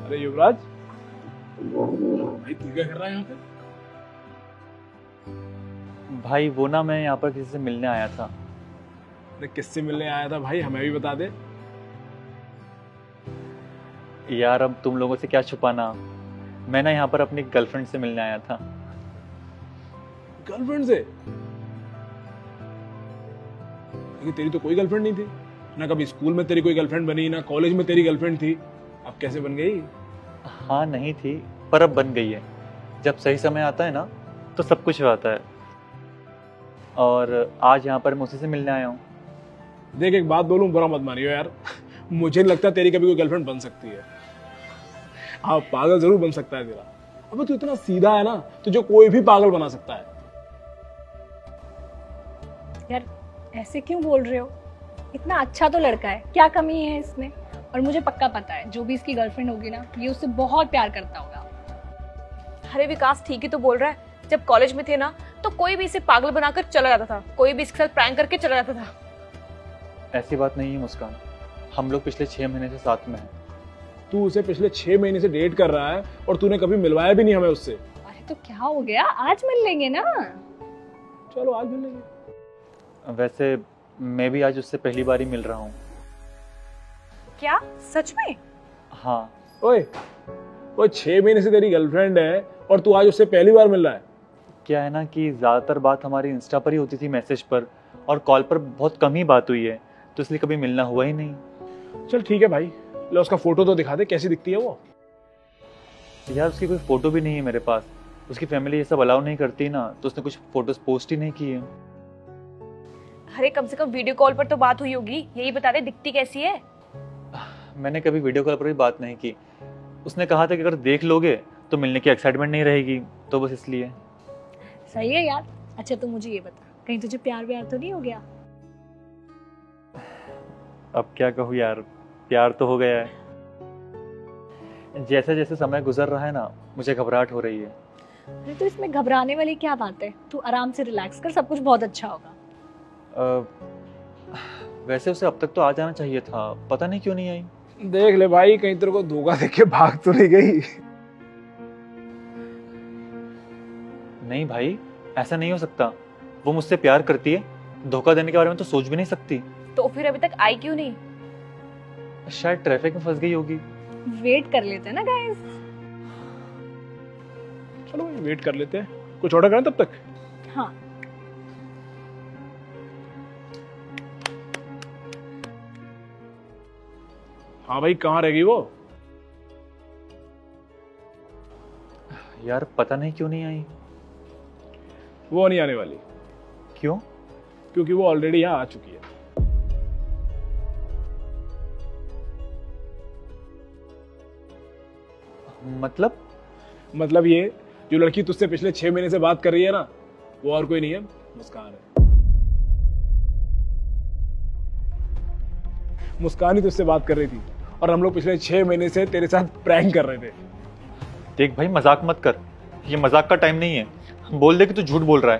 अरे युवराज, भाई तू क्या कर रहा है यहाँ पे? भाई वो ना, मैं यहाँ पर किसी से मिलने आया था। अरे किससे मिलने आया था भाई, हमें भी बता दे। यार अब तुम लोगों से क्या छुपाना, मैं ना यहाँ पर अपनी गर्लफ्रेंड से मिलने आया था। गर्लफ्रेंड से? लेकिन तेरी तो कोई गर्लफ्रेंड नहीं थी ना, कभी स्कूल में तेरी कोई गर्लफ्रेंड बनी ना कॉलेज में तेरी गर्लफ्रेंड थी, अब कैसे बन गई? हाँ नहीं थी, पर अब बन गई है। जब सही समय आता है ना तो सब कुछ हो आता है। और आज यहाँ पर मैं उसी से मिलने आया हूँ। देख एक बात बोलूं, बुरा मत मानियो यार, मुझे नहीं लगता तेरी कभी कोई गर्लफ्रेंड बन सकती है। हाँ पागल जरूर बन सकता है तेरा। अबे तू इतना सीधा है ना, तुझे कोई भी पागल बना सकता है। यार ऐसे क्यों बोल रहे हो? इतना अच्छा तो लड़का है, क्या कमी है इसमें? और मुझे पक्का पता है जो भी इसकी गर्लफ्रेंड होगी ना, ये उससे बहुत प्यार करता होगा। अरे विकास ठीक ही तो बोल रहा है। जब कॉलेज में थे ना तो कोई भी इसे पागल बनाकर चला जाता था, कोई भी इसके साथ प्रैंक करके चला जाता था। ऐसी बात नहीं है मुस्कान, हम लोग पिछले 6 महीने से साथ में हैं। तू उसे पिछले 6 महीने से डेट कर रहा है और तूने कभी मिलवाया भी नहीं हमें उससे। अरे तो क्या हो गया, आज मिल लेंगे ना। चलो आज मिल लेंगे। वैसे मैं भी आज उससे पहली बार ही मिल रहा हूँ। क्या सच में? हाँ। ओए वो 6 महीने से तेरी गर्लफ्रेंड है और तू आज उससे पहली बार मिल रहा है? क्या है ना कि ज़्यादातर बात हमारी इंस्टा पर ही होती थी, मैसेज पर, और कॉल पर बहुत कम ही बात हुई है, तो इसलिए कभी मिलना हुआ ही नहीं। चल ठीक है भाई, ले उसका फोटो तो दिखा दे, कैसी दिखती है वो? यार उसकी कोई फोटो भी नहीं है मेरे पास, उसकी फैमिली ये सब अलाउ नहीं करती ना, तो उसने कुछ फोटोज पोस्ट ही नहीं की है। अरे कम से कम वीडियो कॉल पर तो बात हुई होगी, यही बता दे दिखती कैसी है। मैंने कभी वीडियो कॉल पर भी बात नहीं की। उसने कहा था कि अगर देख लोगे तो मिलने की एक्साइटमेंट नहीं रहेगी, तो बस इसलिए। सही है यार। अच्छा तो मुझे ये बता, कहीं तुझे प्यार व्यार तो नहीं हो गया? अब क्या कहूँ यार, प्यार तो हो गया है। जैसे जैसे समय गुजर रहा है ना, मुझे घबराहट हो रही है। अरे तो इसमें घबराने वाली क्या बात है, तू आराम से रिलैक्स कर, सब कुछ बहुत अच्छा होगा। वैसे उसे अब तक तो आ जाना चाहिए था, पता नहीं क्यों नहीं आई। देख ले भाई, कहीं तेरे को धोखा देके भाग तो नहीं गई? नहीं भाई, ऐसा नहीं हो सकता। वो मुझसे प्यार करती है, धोखा देने के बारे में तो सोच भी नहीं सकती। तो फिर अभी तक आई क्यों नहीं? शायद ट्रैफिक में फंस गई होगी। वेट कर लेते हैं ना गाइस। चलो भाई वेट कर लेते हैं, कुछ ऑर्डर करें तब तक? हाँ हाँ भाई, कहाँ रह गई वो? यार पता नहीं क्यों नहीं आई। वो नहीं आने वाली। क्यों? क्योंकि वो ऑलरेडी यहाँ आ चुकी है। मतलब ये, जो लड़की तुझसे पिछले 6 महीने से बात कर रही है ना, वो और कोई नहीं है, मुस्कान है। मुस्कान ही तुझसे बात कर रही थी और हम लोग पिछले 6 महीने से तेरे साथ प्रैंक कर रहे थे। देख भाई मजाक मत कर, ये मजाक का टाइम नहीं है। बोल दे कि तू झूठ बोल रहा है।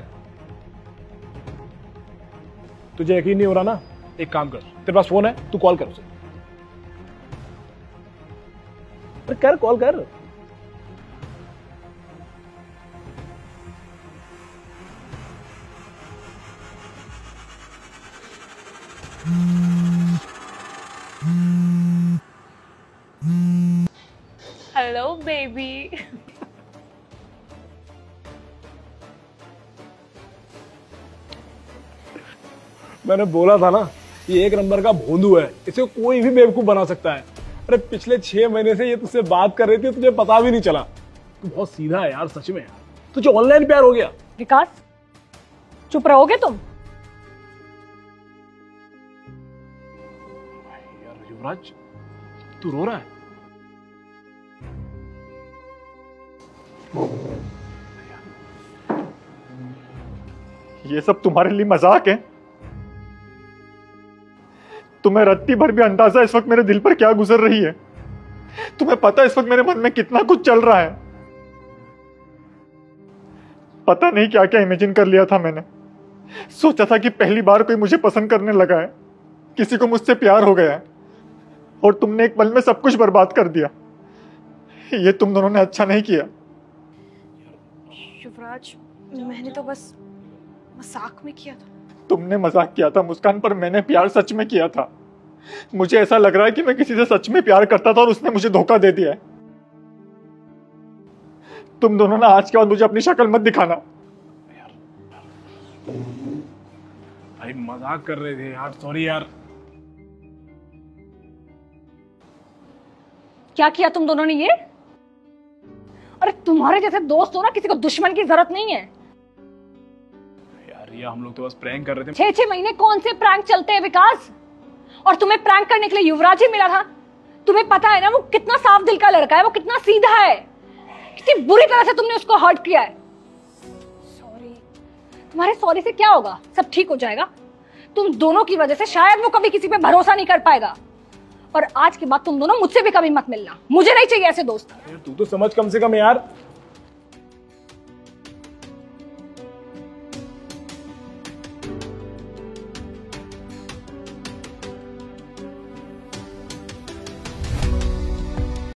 तुझे यकीन नहीं हो रहा ना, एक काम कर, तेरे पास फोन है, तू कॉल कर उसे। अरे कर, कॉल कर। Hello baby. मैंने बोला था ना, ये एक नंबर का भोंदू है, इसे कोई भी बेवकूफ बना सकता है। अरे पिछले 6 महीने से ये तुझसे बात कर रही थी, तुझे पता भी नहीं चला। तू बहुत सीधा है यार, सच में यार। तुझे ऑनलाइन प्यार हो गया। विकास चुप रहोगे तुम? यार युवराज, तू रो रहा है? ये सब तुम्हारे लिए मजाक है? तुम्हें रत्ती भर भी अंदाजा इस वक्त मेरे दिल पर क्या गुजर रही है? तुम्हें पता है इस वक्त मेरे मन में कितना कुछ चल रहा है? पता नहीं क्या क्या इमेजिन कर लिया था मैंने। सोचा था कि पहली बार कोई मुझे पसंद करने लगा है, किसी को मुझसे प्यार हो गया है, और तुमने एक पल में सब कुछ बर्बाद कर दिया। ये तुम दोनों ने अच्छा नहीं किया। युवराज, मैंने तो बस मजाक में किया था। तुमने मजाक किया था मुस्कान, पर मैंने प्यार सच में किया था। मुझे ऐसा लग रहा है कि मैं किसी से सच में प्यार करता था और उसने मुझे धोखा दे दिया है। तुम दोनों ना आज के बाद मुझे अपनी शक्ल मत दिखाना। भाई मजाक कर रहे थे यार, सॉरी यार। क्या किया तुम दोनों ने ये? अरे तुम्हारे जैसे दोस्त हो ना, किसी को दुश्मन की जरूरत नहीं है यार। ये हम लोग तो बस प्रैंक कर रहे थे। 6-6 महीने कौन से प्रैंक चलते हैं विकास? और तुम्हें प्रैंक करने के लिए युवराज ही मिला था। तुम्हें पता है ना वो कितना साफ दिल का लड़का है, वो कितना सीधा है, कितनी बुरी तरह से तुमने उसको हर्ट किया है। सॉरी। तुम्हारे सॉरी से क्या होगा? सब ठीक हो जाएगा। तुम दोनों की वजह से शायद वो कभी किसी पे भरोसा नहीं कर पाएगा। और आज के बाद तुम दोनों मुझसे भी कभी मत मिलना। मुझे नहीं चाहिए ऐसे दोस्त। तू तो समझ कम से कम यार।